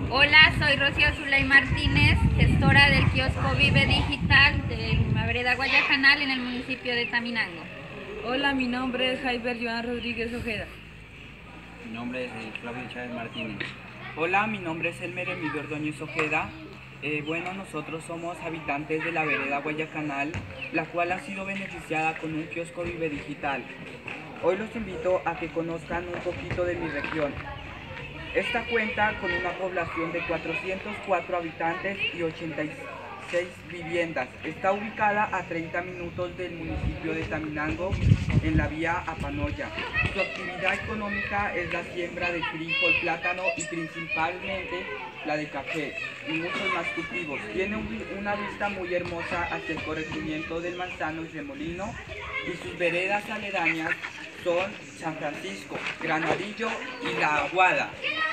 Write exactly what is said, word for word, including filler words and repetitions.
Hola, soy Rocío Zulay Martínez, gestora del kiosco Vive Digital de la vereda Guayacanal en el municipio de Taminango. Hola, mi nombre es Jaiber Joan Rodríguez Ojeda. Mi nombre es eh, Claudio Chávez Martínez. Hola, mi nombre es Elmer Emilio Ordóñez Ojeda. Eh, bueno, nosotros somos habitantes de la vereda Guayacanal, la cual ha sido beneficiada con un kiosco Vive Digital. Hoy los invito a que conozcan un poquito de mi región. Esta cuenta con una población de cuatrocientos cuatro habitantes y ochenta y seis viviendas. Está ubicada a treinta minutos del municipio de Taminango, en la vía Apanoya. Su actividad económica es la siembra de frijol, plátano y principalmente la de café y muchos más cultivos. Tiene un, una vista muy hermosa hacia el corregimiento del Manzano y Remolino, y sus veredas aledañas son San Francisco, Granadillo y La Aguada.